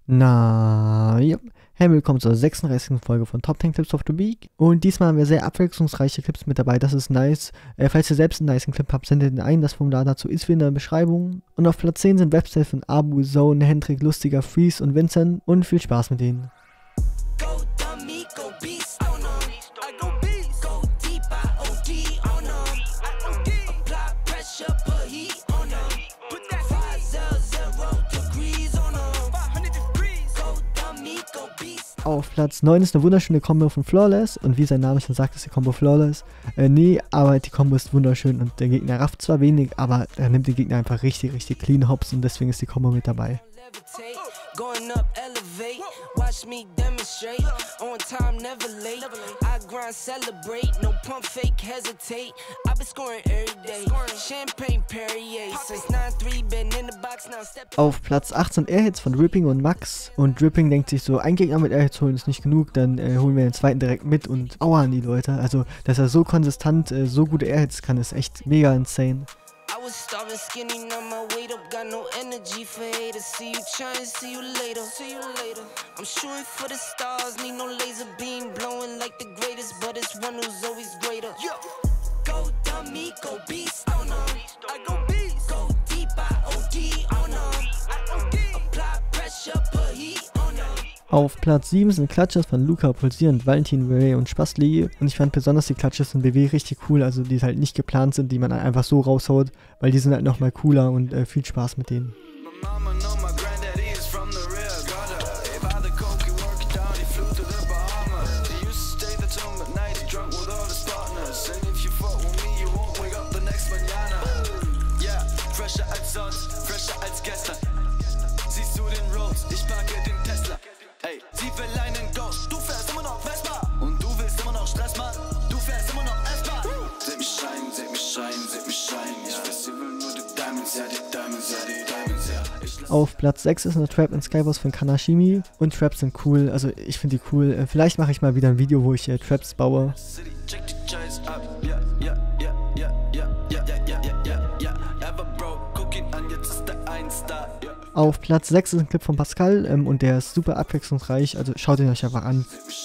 Na, ja. Hey, willkommen zur 36. Folge von Top 10 Clips of the Week. Und diesmal haben wir sehr abwechslungsreiche Clips mit dabei, das ist nice. Falls ihr selbst einen nice Clip habt, sendet ihn ein. Das Formular dazu ist wie in der Beschreibung. Und auf Platz 10 sind Websites von Abu, Zone, Hendrik, Lustiger, Freeze und Vincent. Und viel Spaß mit denen. Auf Platz 9 ist eine wunderschöne Combo von Flawless und wie sein Name schon sagt, ist die Combo Flawless. Nee, aber die Combo ist wunderschön und der Gegner rafft zwar wenig, aber er nimmt den Gegner einfach richtig clean hops und deswegen ist die Combo mit dabei. Going up, elevate, watch me demonstrate, on time, never late, I grind, celebrate, no pump fake, hesitate, I've been scoring every day, champagne Perrier, since 9-3, been in the box, now step. Auf Platz 8 sind Airhits von Dripping und Max und Dripping denkt sich so, ein Gegner mit Airhits holen ist nicht genug, dann holen wir den zweiten direkt mit und aua an die Leute, also dass er so konsistent so gute Airhits kann, ist echt mega insane. I was starving skinny, now my weight up, got no energy for haters. See you trying, see you later. I'm shooting for the stars, need no laser beam, blowing like the greatest, but it's one who's always greater. Go dummy, go beast, oh no. I go beast, go deep, I OD, oh no. Apply pressure, put heat, oh no. Auf Platz 7 sind Clutches von Luca, Pulsierend, Valentin, Ray und Spastli und ich fand besonders die Clutches von BW richtig cool, also die halt nicht geplant sind, die man einfach so raushaut, weil die sind halt nochmal cooler und viel Spaß mit denen. Siehst du den Rose, ich packe den Tesla. Ey, sie will einen Ghost, du fährst immer noch Vespa. Und du willst immer noch Stress, Mann, du fährst immer noch S-Bahn. Seht mich scheinen, seht mich scheinen, seht mich scheinen. Ich weiß, sie will nur die Diamonds, ja, die Diamonds, ja, die Diamonds, ja. Auf Platz 6 ist eine Trap in Skyboss von Kanashimi und Traps sind cool, also ich finde die cool. Vielleicht mache ich mal wieder ein Video, wo ich Traps baue. Check die Chase ab, ja, ja, ja, ja, ja, ja, ja, ja, ja. Ever broke, guck ihn an, jetzt ist der Einstar, ja. Auf Platz 6 ist ein Clip von Pascal und der ist super abwechslungsreich, also schaut ihn euch einfach an.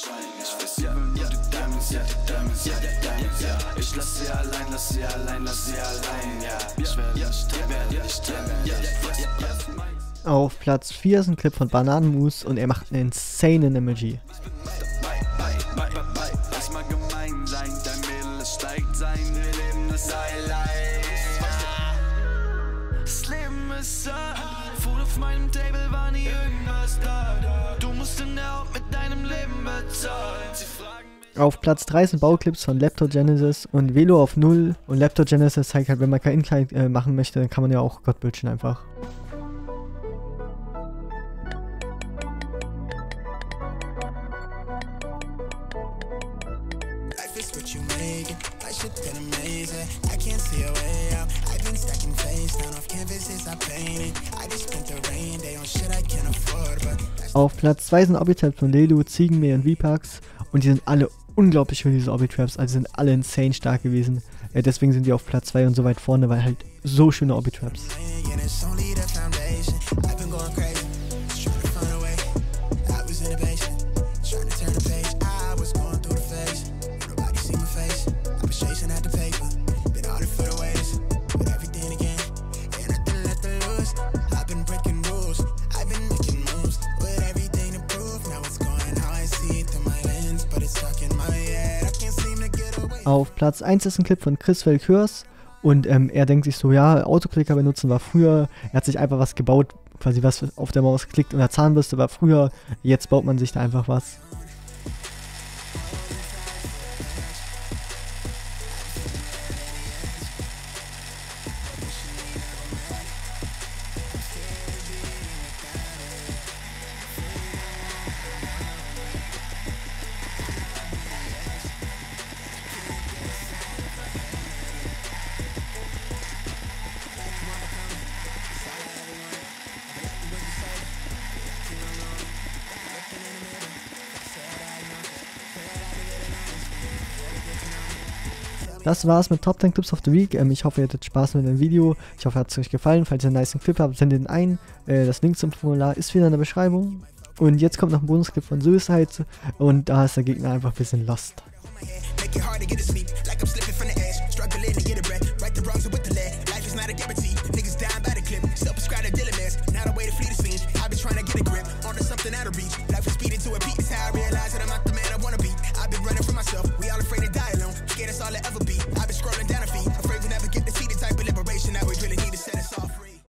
Ich lass sie allein, lass sie allein, lass sie allein, ja. Ich werde nicht trennen. Auf Platz 4 ist ein Clip von Bananenmus und er macht einen insanen Emoji. Lass mal gemein sein, dein Mädel, es steigt sein, wir leben das Highlight. Das Leben ist hart, Food auf meinem Table war nie irgendwas da. Du musst in der Haut mit deinem Leben bezahlen. Sie fragen mich. Auf Platz 3 sind Bauclips von Leptogenesis und Velo auf 0 und Leptogenesis zeigt halt, wenn man kein Incline machen möchte, dann kann man ja auch Gott bildchen einfach. Auf Platz 2 sind Obi-Traps von Lelu, Ziegenmeer und V-Pax und die sind alle unglaublich für diese Obi-Traps, also sind alle insane stark gewesen. Deswegen sind die auf Platz 2 und so weit vorne, weil halt so schöne Obi-Traps. Auf Platz 1 ist ein Clip von Chris Velkurs und er denkt sich so, ja, Autoklicker benutzen war früher, er hat sich einfach was gebaut, quasi was auf der Maus geklickt und der Zahnbürste war früher, jetzt baut man sich da einfach was. Das war's mit Top 10 Clips of the Week. Ich hoffe, ihr hattet Spaß mit dem Video. Ich hoffe, hat es euch gefallen. Falls ihr einen nice Clip habt, sendet ihn ein. Das Link zum Formular ist wieder in der Beschreibung. Und jetzt kommt noch ein Bonusclip von Suicide. Und da ist der Gegner einfach ein bisschen lost. Make it hard to get to sleep, like I'm slipping from the edge. Struggling to get a breath, right the wrongs with the lead. Life is not a guarantee, niggas dying by the clip. Self-prescribed to Dylan mess, not a way to flee the scene. I've been trying to get a grip, onto something out of reach. Life is speeding to a beat, it's how I realize that I'm not the man I wanna be. I've been running for myself, we all afraid to die alone. Scared that's all it ever be. I've been scrolling down